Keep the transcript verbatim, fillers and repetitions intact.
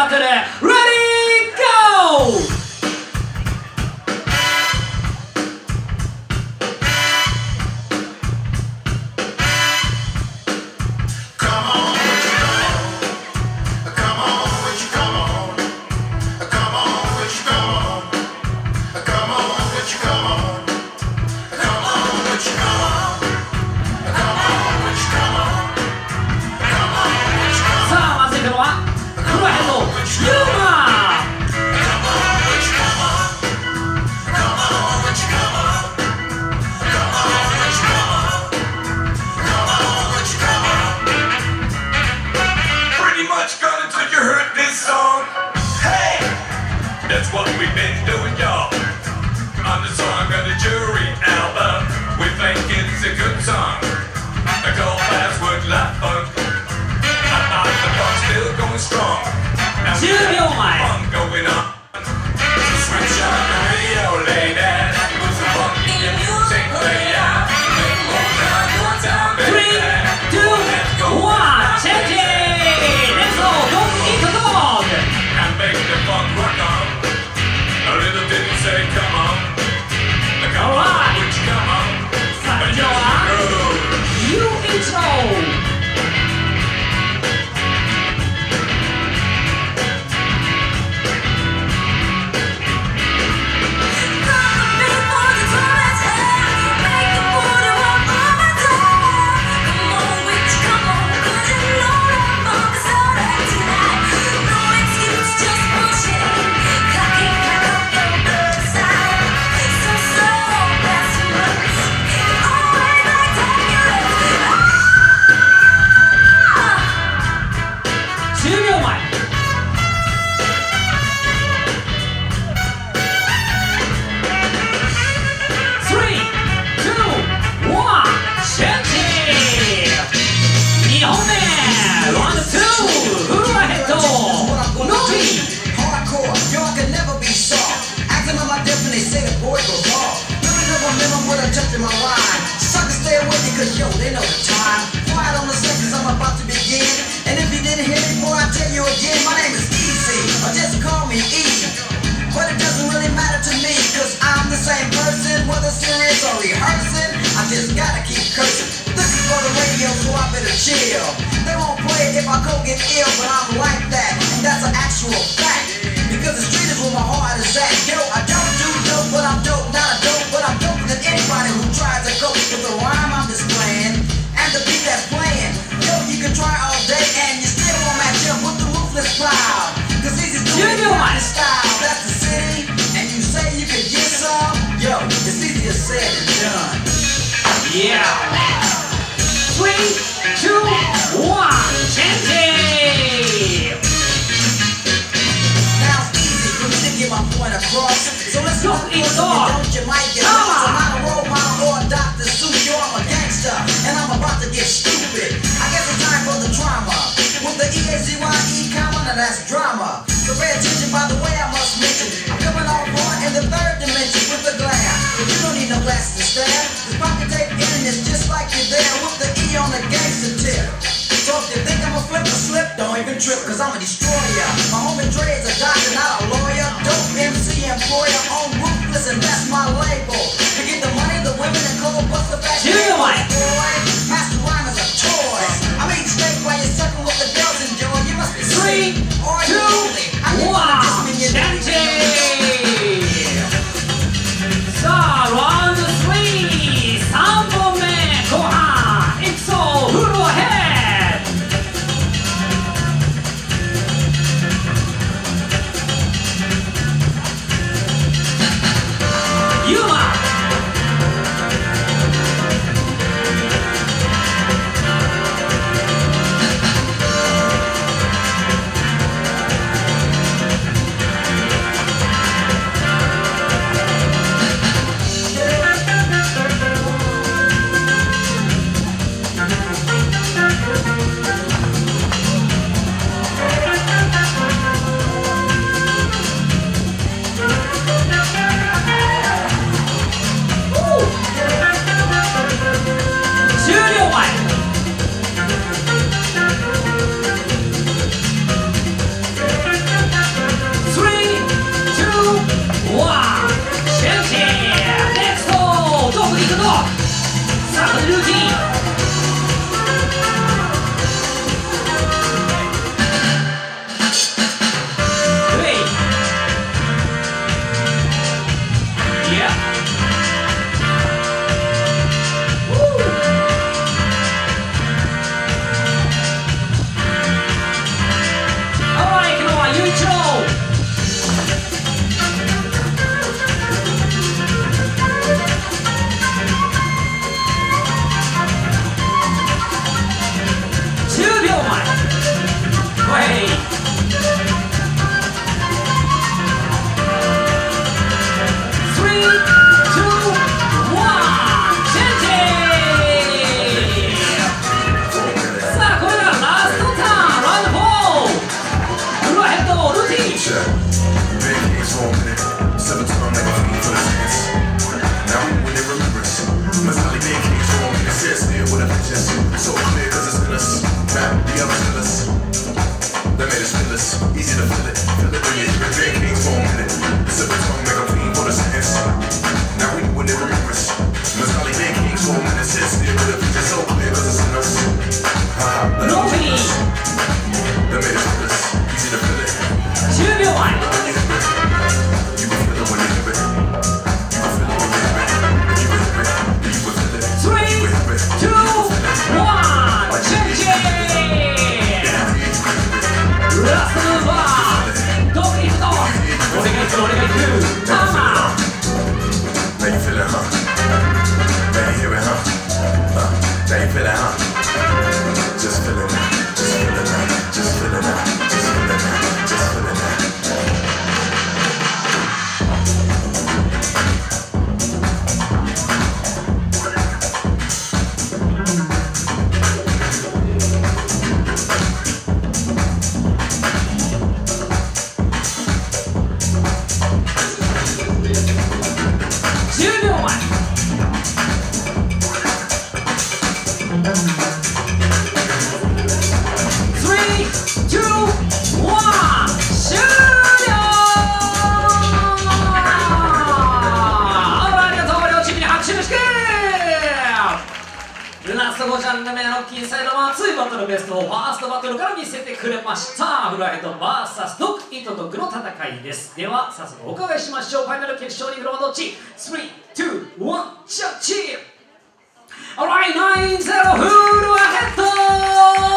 バトル Ready Go! That's what we've been doing, y'all. On the song of the Jury album, we think it's a good song. A gold password life funk. I thought the funk's still going strong. Now we got fun going on. So switch on the radio, lady. Put some funky music, play out. Make more time, more time, baby. Three, two, one, change it! Let's go! Don't eat the dog! And make the funk rock on. A little didn't say come on. Come All right. on, would you come on? But you Sanjoa, you intro! Touching my line. Suckers stay away because yo, they know the time. Quiet on the seconds, I'm about to begin. And if you didn't hear me before, I tell you again, my name is Easy, or just call me E. But it doesn't really matter to me, cause I'm the same person, whether serious or rehearsing. I just gotta keep cursing. This is for the radio, so I better chill. They won't play it if I go get ill, but I'm like that, and that's an actual fact. Because the street is where my heart is at. Yo, I don't do dope, but I'm dope, not a dope, but I'm doper than anybody who tries to cope with the rhyme I'm displaying and the beat that's playing. Yo, you can try all day and you still won't match up with the ruthless crowd. Cause easy doing it my style, that's the city, and you say you can get some. Yo, it's easier said than done. Yeah! Three, two, one, change it! Get my point across. So let's go eat off. Don't you might get lost. I'm not a role model or a Doctor Seuss. Yo, I'm a gangster, and I'm about to get stupid. I guess it's time for the drama. With the E A Z Y E comma, now that's drama. So pay attention by the way I must mention. I'm coming off on in the third dimension with the glare. But you don't need no glass to stare. This pocket tape in is just like you're there with the E on the gangster tip. So if you think I'm a flip or slip, don't even trip, cause I'm a destroyer. My homie Dre is a doctor, not a lawyer. Dope M C employer on Ruthless, and that's my label. To get the money, the women, and cold bust the back. Boy, Master Rhyme is a toy. I'm eating steak while you're sucking with the girls enjoy. You must be Three, two, one, change it! So, round three, 三本目後半、いくぞ、フルヘッド熱いバトルベストをファーストバトルから見せてくれました。フライヘッド ブイエス ドッグイートドッグの戦いです。では早速お伺いしましょう。ファイナル決勝に行くのはどっち？ スリー、ツー、ワン、ジャッジ。 Alright、ナインゼロ フルアヘッド